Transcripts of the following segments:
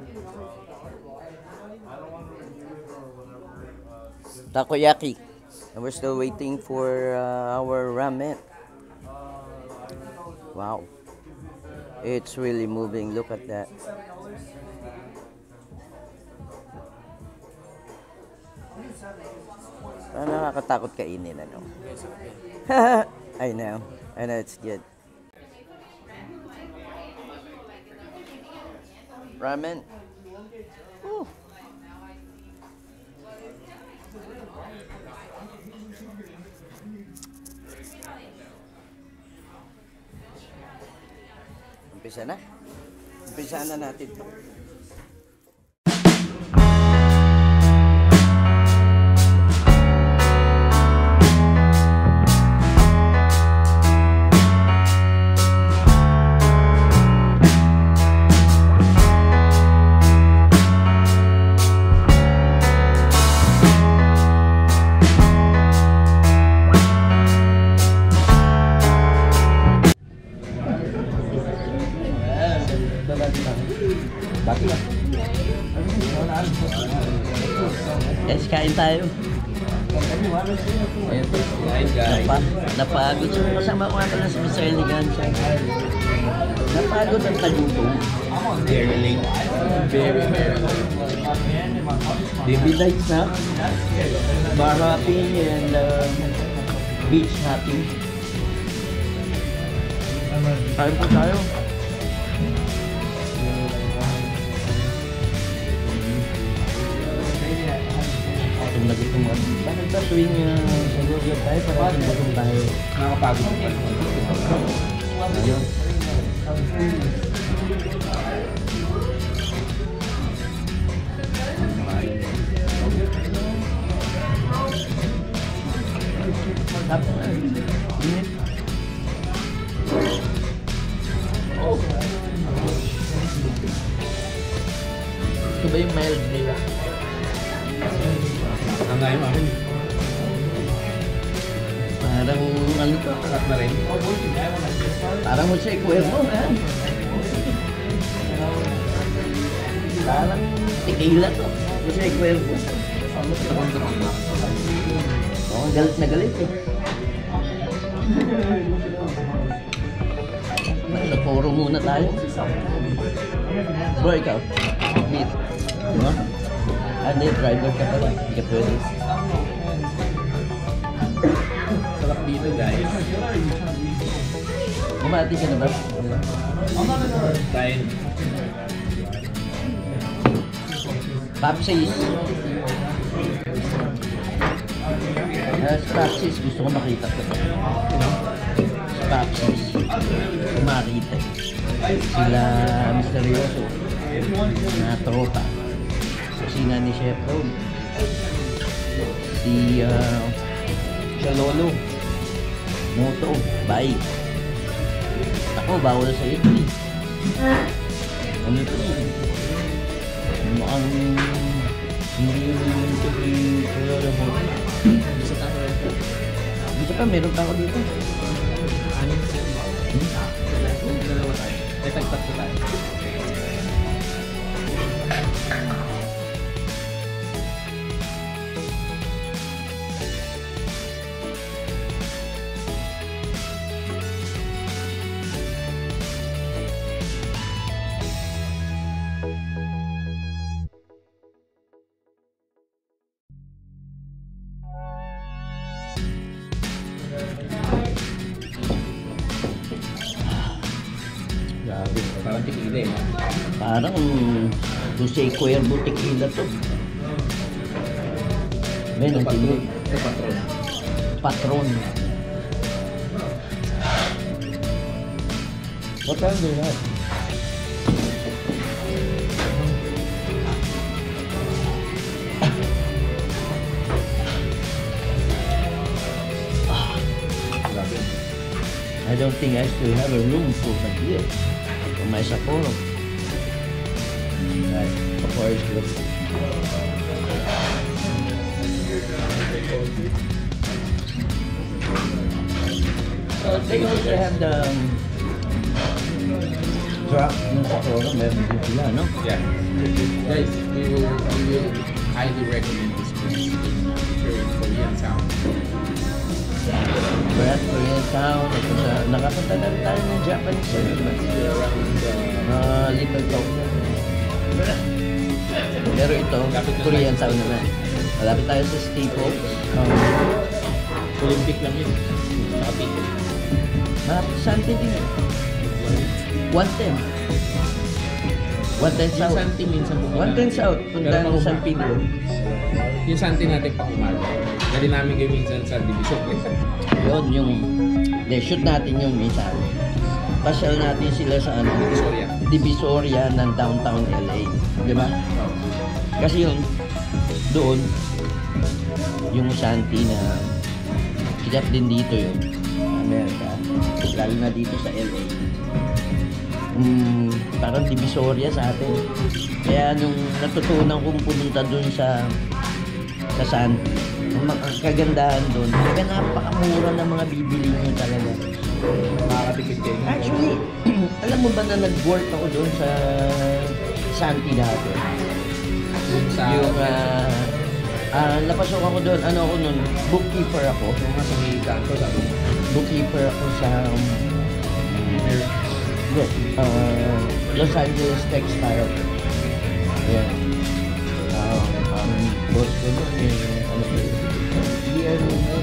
Takoyaki. And we're still waiting for our ramen. Wow. It's really moving. Look at that. Parang nakakatakot kainin, ano? I know. I know it's good. Ramen. Whew. Umpisa na. Umpisa na natin to. Guys, kain tayo. Napagod. Kasama ko nga pala si Mr. Elegancia. Napagod ang tagutom. Very late. Very late. Baby lights na. Bar hopping and beach hopping. Kain po tayo. Bakit ba tuwing sa lugar tayo, parang gutom tayo? Nakakapagod. Ayun. Tapos na. Init. Ito ba yung mild nila? Ang ngayon akin. Parang ano to? Sarap na rin. Parang Jose Cuervo, man. Parang tequila to. Jose Cuervo. Oh, galit na galit eh. Nagpuro muna tayo. Bro, ikaw. Meet. Diba? Hindi, driver ka pala. Hindi ka pwede. Sarap dito, guys. Bumati ka na ba? Kain. Papsis. Papsis, gusto ko makita ko. Papsis. Kumakita. Sila misteryoso na tropa. Kusina ni Chef Ron. Si Lolo. Moto. Bye. Ako, bawal sa ito eh. Ano ito eh? Mukhang hindi yung ito eh. Kaya mo. Bisa tayo. Bisa pa, meron pa ako dito. Dalawa tayo. Tagpat ko tayo. Grabe, parang tequila eh. Parang Jose Cuervo tequila to. Men, ang tinig. Ito patron. Patron. What time do you have? I don't think I still have a room for my beer. For my Sapporo. Right. Sapporo is good. They also have the Truck, yung Sakura, meron din sila, no? Yeah. Guys, we will highly recommend this place in Korean Sound. Brad, Korean Sound. Ito sa, nakapunta na rin tayo ng Japanese. Diba? Little Tokyo. Pero ito, Korean Sound naman. Malapit tayo sa Staple. Olympic lang yun. Nakapito. Malapit sa Santi din. 110. 110 Yung South. Santi minsan pumunta. 110 South. Punta Pero ng pang San umaga. Pedro. Yung Santi natin pang umaga. Dali namin kayo minsan sa division. Yun, yung... shoot natin yung minsan. Pasyal natin sila sa ano, Divisoria. Divisoria ng downtown LA. Di ba? Kasi yun, doon, yung Santi na sikat din dito yun, Amerika, lalo na dito sa LA. Parang Divisoria sa atin. Kaya nung natutunan kong pumunta doon sa Santi, ang kagandahan doon, kaya napakamura ng mga bibili nyo talaga. Makakatipid kayo. Actually, alam mo ba na nag-work ako doon sa Santi dati? Yung sa... Yung, napasok ako doon, ano ako nun, bookkeeper ako. Yung mga sa may kanto, sabi mo. Bookkeeper ako sa Los Angeles Textile. Ayan. Ang boss ko doon, ano ko yun? Ano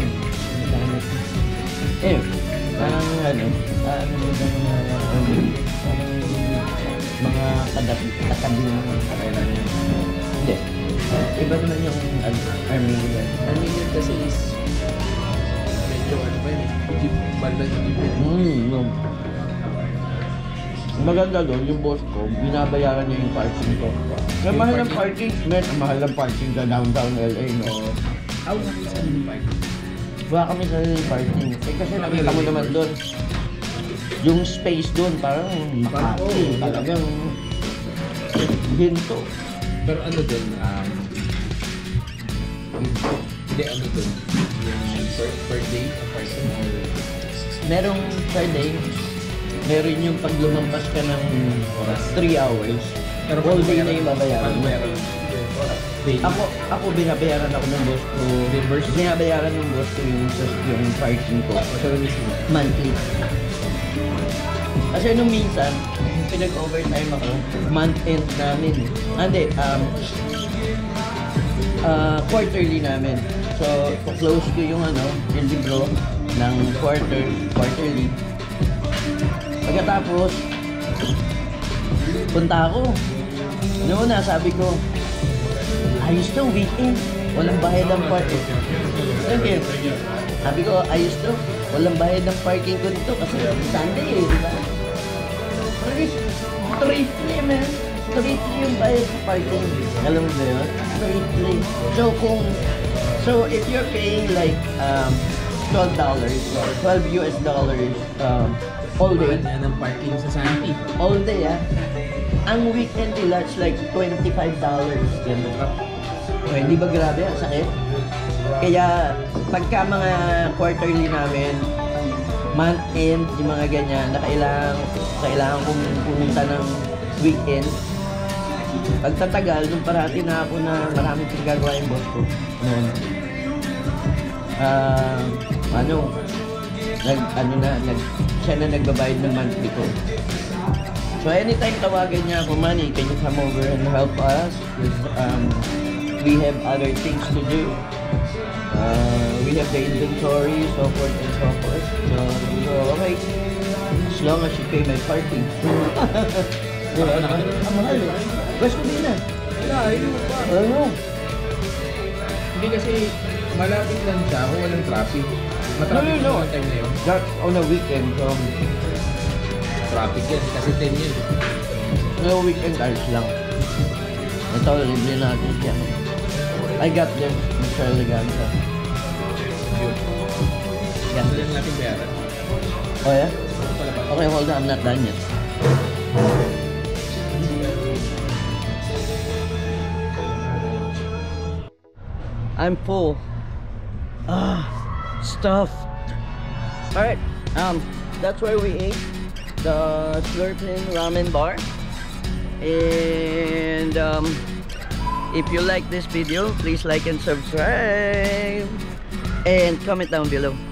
parang ano mga katabi ng kakailan yun. Hindi. Iba naman yung Armenian. Armenian kasi is medyo ano ba yun, jeep, bandang jeep yun. No. Maganda doon, yung boss ko, binabayaran niya yung parking ko. Kaya Yung mahal ng parking? parking, mahal ng parking sa downtown LA, no? Aw, sa yung bike. Wala kami sa parking. Kasi nakita mo naman doon, yung space doon, parang Makati, talagang ginto. Pero ano dun, hindi ano dun, yung per day, a person or... Merong per day, meron yung pag lumampas ka ng 3 hours, Pero all day na yung babayaran pag mo. meron daily. Ako binabayaran ako ng boss ko. Reimburse? Binabayaran ng boss ko yung parking ko. Pero mismo. Monthly. Kasi nung minsan, pinag-overtime ako, month end namin. Hindi, quarterly namin. So, close ko yung yung libro ng quarterly. Pagkatapos, punta ako. Noon sabi ko, ayos to, weekend. Walang bayad ng parking. Okay. Sabi ko, ayos to. Walang bayad ng parking ko dito kasi Sunday di ba? Strictly, man. Strictly yung bayad sa parking. Alam mo ba yun? Strictly. So, if you're paying like $12 or $12 US all day, Yan ang parking sa Santi. all day ang weekend nila it's like $25. Yan ang trap. Hindi ba grabe? Ang sakit. Kaya pagka mga quarterly namin, month end, yung mga ganyan, na kailangan kong pumunta ng weekend. Pagtatagal, nung parati na ako na maraming pinagagawa yung boss ko. Noon. Siya na nagbabayad ng monthly ko. So anytime tawagan niya ako, Manny, can you come over and help us? Because we have other things to do. We have the inventory, so forth and so forth. So okay. As long as you pay my parking. Diba? Ang mahal eh. Gusto din na. Ano? Hindi kasi malapit lang siya kung walang traffic. Matraffic No. yung time na yun. That's on a weekend. So, Traffic yan kasi 10 yun. no weekend hours lang. Ito, libre natin siya. I got them, Mr. Eleganza. Yun. Yeah. Ito lang natin bayaran. Oh yeah? Pala ba? Okay, hold on. I'm not done yet. I'm full. Stuffed. Alright, that's where we ate. the Slurpin Ramen Bar. And if you like this video, please like and subscribe and comment down below.